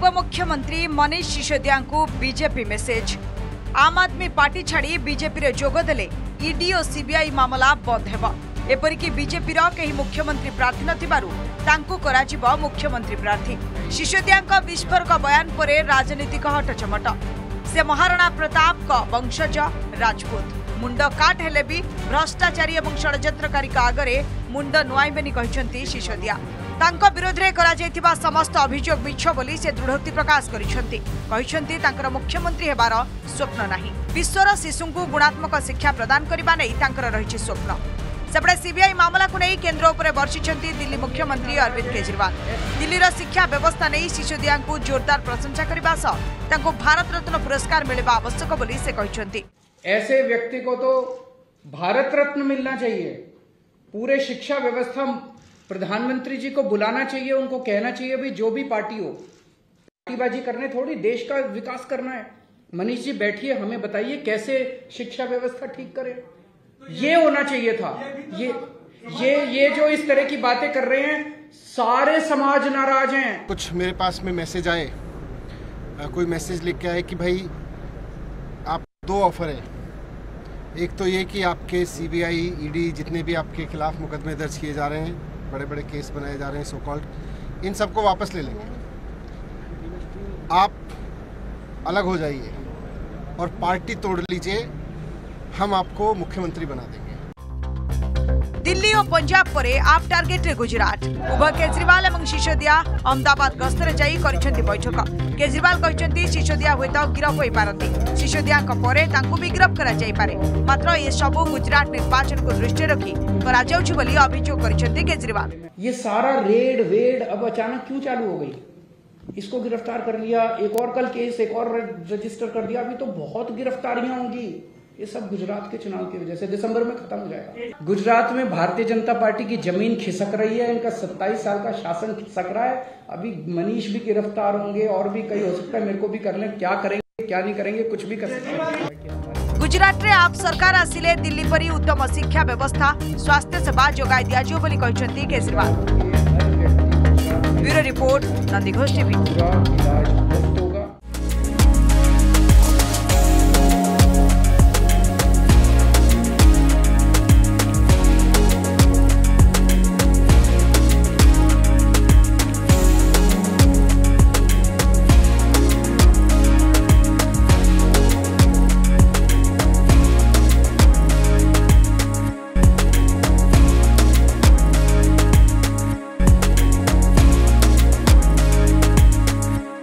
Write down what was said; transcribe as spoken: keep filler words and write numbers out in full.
उपमुख्यमंत्री मनीष सिसोदिया को BJP message. आम आदमी पार्टी छाड़ी बीजेपी रे जोगदेले ईडी और सीबीआई मामला बंद हेबो। एपरिक बीजेपी कहीं मुख्यमंत्री प्रार्थी नथिबारु तांकु कराजिबो मुख्यमंत्री प्रार्थी। सिसोदिया विस्फोरक बयान पर राजनीतिक हटचमट। से महाराणा प्रताप का वंशज राजपूत मुंड काट हेले भी भ्रष्टाचारी और षड्यंत्रकारी आगरे मुंड नुआईबेनी कहते सिसोदिया। तांको विरोध में करा जायतिबा समस्त अभियोग मिछ बोली से दृढ़ोक्ति प्रकाश करिसेंती। कहिसेंती तांकर मुख्यमंत्री हेबार स्वप्न नाही। विश्वर शिशुंकु गुणात्मक शिक्षा प्रदान करबा नै तांकर रहिछि स्वप्न। सेपटे सीबीआई मामला को नहीं केन्द्र उपर बर्षिंट दिल्ली मुख्यमंत्री अरविंद केजरीवाल। दिल्लीर शिक्षा व्यवस्था नहीं सिसोदिया को जोरदार प्रशंसा करने सह भारत रत्न पुरस्कार मिलवा आवश्यक बोली से कहते। ऐसे व्यक्ति को तो भारत रत्न मिलना चाहिए। पूरे शिक्षा व्यवस्था प्रधानमंत्री जी को बुलाना चाहिए, उनको कहना चाहिए भी जो भी पार्टी हो, पार्टीबाजी करने थोड़ी देश का विकास करना है। मनीष जी बैठिए, हमें बताइए कैसे शिक्षा व्यवस्था ठीक करें। ये होना चाहिए था। ये ये ये जो इस तरह की बातें कर रहे हैं, सारे समाज नाराज हैं। कुछ मेरे पास में मैसेज आए, कोई मैसेज लिख के आए कि भाई आप दो ऑफर है। एक तो ये कि आपके सीबीआई ईडी जितने भी आपके खिलाफ मुकदमे दर्ज किए जा रहे हैं, बड़े बड़े केस बनाए जा रहे हैं सो कॉल्ड, इन सबको वापस ले लेंगे। आप अलग हो जाइए और पार्टी तोड़ लीजिए, हम आपको मुख्यमंत्री बना देंगे। दिल्ली और पंजाब परे आप टार्गेट रे गुजरात। उभय केजरीवाल और सिसोदिया अहमदाबाद गस्तर जाई करिसेंती बैठक। केजरीवाल कहते सिसोदिया हुए तो गिरफ हो पारती। सिसोदिया परे तांकु भी गिरफ करा जाई पारे। मात्र ये सब गुजरात निर्वाचन को दृष्टि रखी करा जाउछि बोली अभियोग करिसेंती केजरीवाल। ये सारा रेड वेड अब अचानक क्यों चालू हो गई? इसको गिरफ्तार कर लिया, एक और कल केस एक और रजिस्टर कर दिया, अभी तो बहुत गिरफ्तारियां होंगी। ये सब गुजरात के चुनाव की वजह से दिसंबर में खत्म हो जाएगा। गुजरात में भारतीय जनता पार्टी की जमीन खिसक रही है। इनका सत्ताईस साल का शासन खिसक रहा है। अभी मनीष भी गिरफ्तार होंगे और भी कई हो सकता है, मेरे को भी कर लें। क्या करेंगे क्या नहीं करेंगे, कुछ भी कर सकते हैं। गुजरात रे आप सरकार आसिले दिल्ली परी उत्तम शिक्षा व्यवस्था स्वास्थ्य सेवा जोगाई दियाजियो बोली कहते Kejriwal. Bureau report Nandighosh TV.